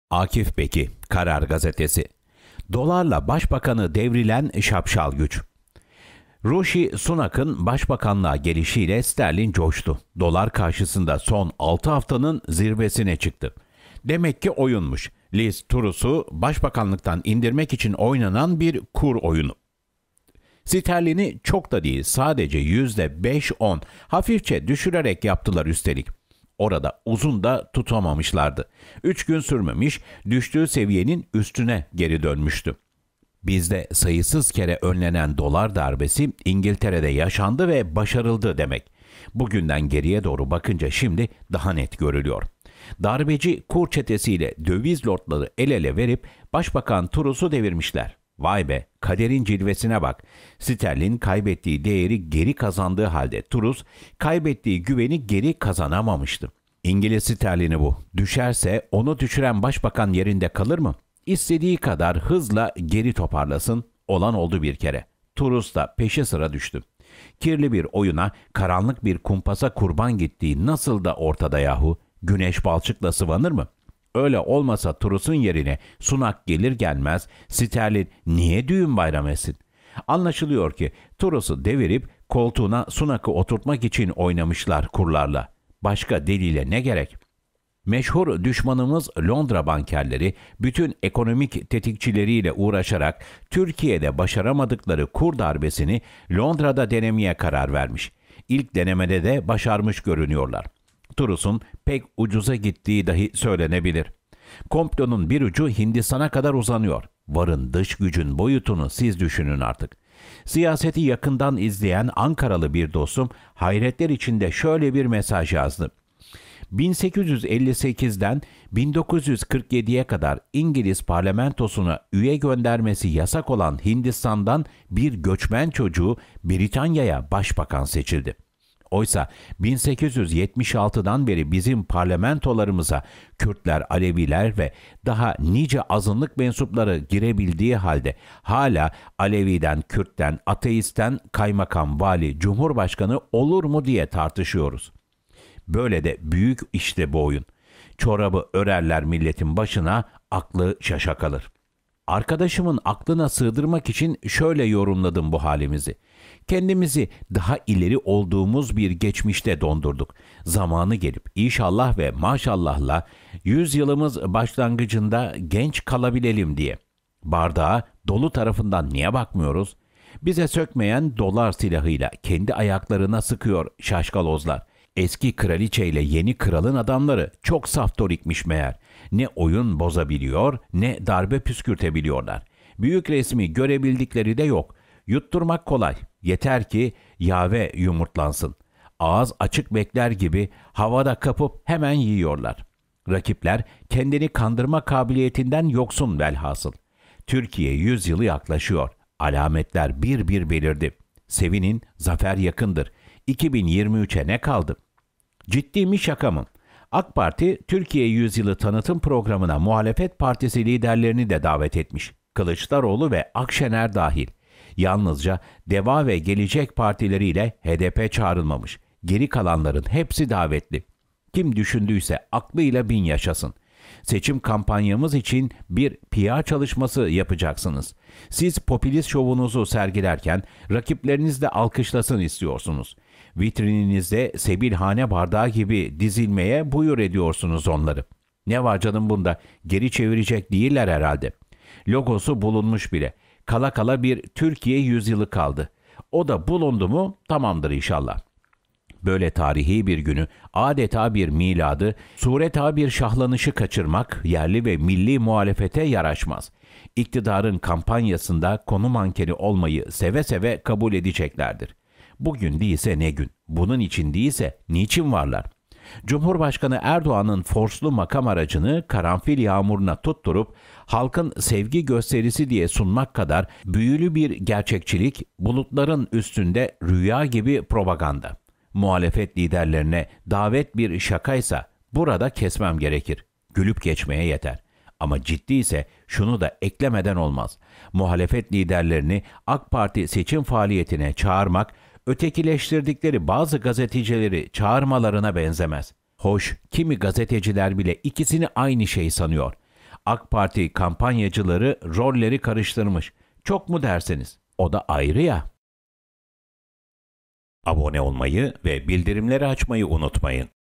Akif Beki, Karar Gazetesi. Dolarla başbakanı devrilen şapşal güç. Rishi Sunak'ın başbakanlığa gelişiyle sterlin coştu. Dolar karşısında son 6 haftanın zirvesine çıktı. Demek ki oyunmuş. Liz Truss'u başbakanlıktan indirmek için oynanan bir kur oyunu. Sterlini çok da değil, sadece %5-10 hafifçe düşürerek yaptılar üstelik. Orada uzun da tutamamışlardı. 3 gün sürmemiş, düştüğü seviyenin üstüne geri dönmüştü. Bizde sayısız kere önlenen dolar darbesi İngiltere'de yaşandı ve başarıldı demek. Bugünden geriye doğru bakınca şimdi daha net görülüyor. Darbeci kur çetesiyle döviz lordları el ele verip Başbakan Truss'u devirmişler. Vay be, kaderin cilvesine bak. Sterlin kaybettiği değeri geri kazandığı halde Truss kaybettiği güveni geri kazanamamıştı. İngiliz sterlini bu. Düşerse onu düşüren başbakan yerinde kalır mı? İstediği kadar hızla geri toparlasın, olan oldu bir kere. Truss da peşi sıra düştü. Kirli bir oyuna, karanlık bir kumpasa kurban gittiği nasıl da ortada yahu. Güneş balçıkla sıvanır mı? Öyle olmasa Truss'un yerine Sunak gelir gelmez sterlin niye düğün bayram etsin? Anlaşılıyor ki Truss'u devirip koltuğuna Sunak'ı oturtmak için oynamışlar kurlarla. Başka delile ne gerek? Meşhur düşmanımız Londra bankerleri bütün ekonomik tetikçileriyle uğraşarak Türkiye'de başaramadıkları kur darbesini Londra'da denemeye karar vermiş. İlk denemede de başarmış görünüyorlar. Truss'un pek ucuza gittiği dahi söylenebilir. Komplonun bir ucu Hindistan'a kadar uzanıyor. Varın dış gücün boyutunu siz düşünün artık. Siyaseti yakından izleyen Ankaralı bir dostum hayretler içinde şöyle bir mesaj yazdı. 1858'den 1947'ye kadar İngiliz parlamentosuna üye göndermesi yasak olan Hindistan'dan bir göçmen çocuğu Britanya'ya başbakan seçildi. Oysa 1876'dan beri bizim parlamentolarımıza Kürtler, Aleviler ve daha nice azınlık mensupları girebildiği halde hala Alevi'den, Kürt'ten, ateistten kaymakam, vali, cumhurbaşkanı olur mu diye tartışıyoruz. Böyle de büyük işte bu oyun. Çorabı örerler milletin başına, aklı şaşa kalır. Arkadaşımın aklına sığdırmak için şöyle yorumladım bu halimizi. Kendimizi daha ileri olduğumuz bir geçmişte dondurduk. Zamanı gelip inşallah ve maşallahla 100 yılımız başlangıcında genç kalabilelim diye. Bardağa dolu tarafından niye bakmıyoruz? Bize sökmeyen dolar silahıyla kendi ayaklarına sıkıyor şaşkalozlar. Eski kraliçeyle yeni kralın adamları çok saftorikmiş meğer. Ne oyun bozabiliyor ne darbe püskürtebiliyorlar. Büyük resmi görebildikleri de yok. Yutturmak kolay. Yeter ki yave yumurtlansın. Ağız açık bekler gibi havada kapıp hemen yiyorlar. Rakipler kendini kandırma kabiliyetinden yoksun velhasıl. Türkiye 100 yılı yaklaşıyor. Alametler bir bir belirdi. Sevinin, zafer yakındır. 2023'e ne kaldı? Ciddi mi şaka mı? AK Parti, Türkiye Yüzyılı tanıtım programına muhalefet partisi liderlerini de davet etmiş. Kılıçdaroğlu ve Akşener dahil. Yalnızca Deva ve Gelecek partileriyle HDP çağrılmamış. Geri kalanların hepsi davetli. Kim düşündüyse aklıyla bin yaşasın. Seçim kampanyamız için bir PR çalışması yapacaksınız. Siz popülist şovunuzu sergilerken rakipleriniz de alkışlasın istiyorsunuz. Vitrininizde sebilhane bardağı gibi dizilmeye buyur ediyorsunuz onları. Ne var canım bunda? Geri çevirecek değiller herhalde. Logosu bulunmuş bile. Kala kala bir Türkiye yüzyılı kaldı. O da bulundu mu tamamdır inşallah. Böyle tarihi bir günü, adeta bir miladı, sureta bir şahlanışı kaçırmak yerli ve milli muhalefete yaraşmaz. İktidarın kampanyasında konu mankeni olmayı seve seve kabul edeceklerdir. Bugün değilse ne gün, bunun için değilse niçin varlar? Cumhurbaşkanı Erdoğan'ın forslu makam aracını karanfil yağmuruna tutturup halkın sevgi gösterisi diye sunmak kadar büyülü bir gerçekçilik, bulutların üstünde rüya gibi propaganda. Muhalefet liderlerine davet bir şakaysa burada kesmem gerekir. Gülüp geçmeye yeter. Ama ciddi ise şunu da eklemeden olmaz. Muhalefet liderlerini AK Parti seçim faaliyetine çağırmak, ötekileştirdikleri bazı gazetecileri çağırmalarına benzemez. Hoş, kimi gazeteciler bile ikisini aynı şey sanıyor. AK Parti kampanyacıları rolleri karıştırmış. Çok mu derseniz? O da ayrı ya. Abone olmayı ve bildirimleri açmayı unutmayın.